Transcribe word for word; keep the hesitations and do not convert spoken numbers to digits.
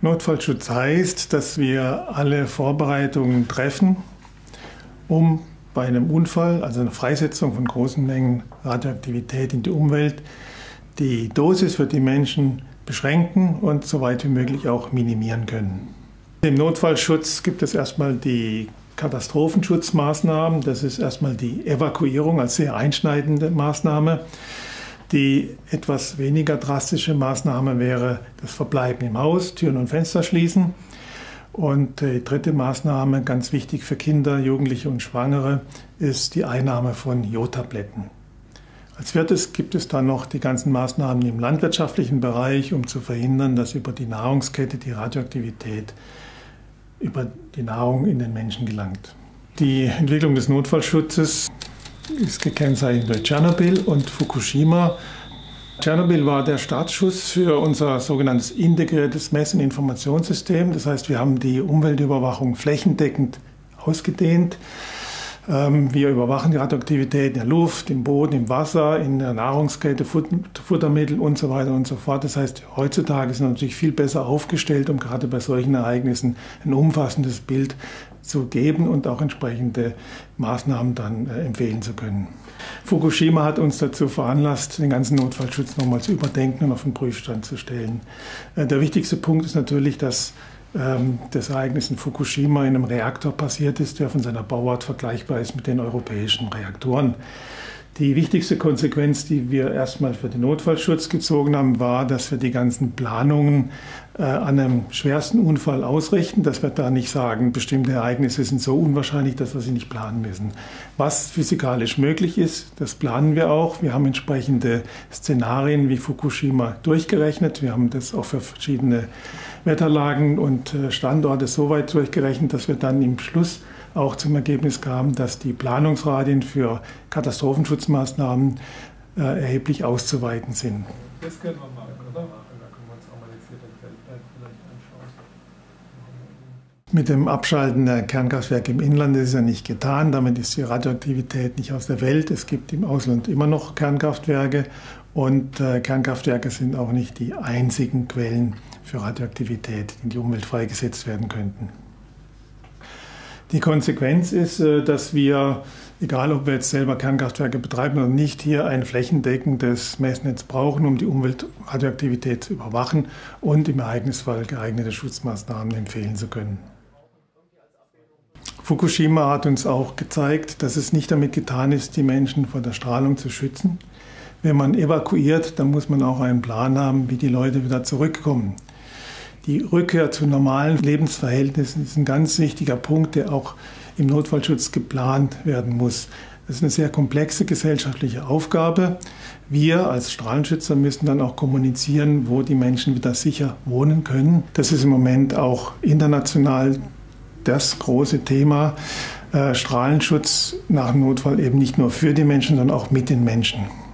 Notfallschutz heißt, dass wir alle Vorbereitungen treffen, um bei einem Unfall, also einer Freisetzung von großen Mengen Radioaktivität in die Umwelt, die Dosis für die Menschen beschränken und so weit wie möglich auch minimieren können. Im Notfallschutz gibt es erstmal die Katastrophenschutzmaßnahmen. Das ist erstmal die Evakuierung als sehr einschneidende Maßnahme. Die etwas weniger drastische Maßnahme wäre das Verbleiben im Haus, Türen und Fenster schließen. Und die dritte Maßnahme, ganz wichtig für Kinder, Jugendliche und Schwangere, ist die Einnahme von Jodtabletten. Als viertes gibt es dann noch die ganzen Maßnahmen im landwirtschaftlichen Bereich, um zu verhindern, dass über die Nahrungskette die Radioaktivität über die Nahrung in den Menschen gelangt. Die Entwicklung des Notfallschutzes ist gekennzeichnet durch Tschernobyl und Fukushima. Tschernobyl war der Startschuss für unser sogenanntes integriertes Mess- und Informationssystem. Das heißt, wir haben die Umweltüberwachung flächendeckend ausgedehnt. Wir überwachen die Radioaktivität in der Luft, im Boden, im Wasser, in der Nahrungskette, Futtermittel und so weiter und so fort. Das heißt, heutzutage sind wir natürlich viel besser aufgestellt, um gerade bei solchen Ereignissen ein umfassendes Bild zu geben und auch entsprechende Maßnahmen dann äh, empfehlen zu können. Fukushima hat uns dazu veranlasst, den ganzen Notfallschutz nochmal zu überdenken und auf den Prüfstand zu stellen. Äh, der wichtigste Punkt ist natürlich, dass ähm, das Ereignis in Fukushima in einem Reaktor passiert ist, der von seiner Bauart vergleichbar ist mit den europäischen Reaktoren. Die wichtigste Konsequenz, die wir erstmal für den Notfallschutz gezogen haben, war, dass wir die ganzen Planungen äh, an einem schwersten Unfall ausrichten, dass wir da nicht sagen, bestimmte Ereignisse sind so unwahrscheinlich, dass wir sie nicht planen müssen. Was physikalisch möglich ist, das planen wir auch. Wir haben entsprechende Szenarien wie Fukushima durchgerechnet. Wir haben das auch für verschiedene Wetterlagen und äh, Standorte so weit durchgerechnet, dass wir dann im Schluss auch zum Ergebnis kamen, dass die Planungsradien für Katastrophenschutzmaßnahmen äh, erheblich auszuweiten sind. Das können wir machen, oder? Da können wir uns auch mal jetzt hier das Feldberg vielleicht anschauen. Mit dem Abschalten der Kernkraftwerke im Inland ist es ja nicht getan. Damit ist die Radioaktivität nicht aus der Welt. Es gibt im Ausland immer noch Kernkraftwerke und äh, Kernkraftwerke sind auch nicht die einzigen Quellen für Radioaktivität, die in die Umwelt freigesetzt werden könnten. Die Konsequenz ist, dass wir, egal ob wir jetzt selber Kernkraftwerke betreiben oder nicht, hier ein flächendeckendes Messnetz brauchen, um die Umweltradioaktivität zu überwachen und im Ereignisfall geeignete Schutzmaßnahmen empfehlen zu können. Fukushima hat uns auch gezeigt, dass es nicht damit getan ist, die Menschen vor der Strahlung zu schützen. Wenn man evakuiert, dann muss man auch einen Plan haben, wie die Leute wieder zurückkommen. Die Rückkehr zu normalen Lebensverhältnissen ist ein ganz wichtiger Punkt, der auch im Notfallschutz geplant werden muss. Das ist eine sehr komplexe gesellschaftliche Aufgabe. Wir als Strahlenschützer müssen dann auch kommunizieren, wo die Menschen wieder sicher wohnen können. Das ist im Moment auch international das große Thema. Strahlenschutz nach dem Notfall eben nicht nur für die Menschen, sondern auch mit den Menschen.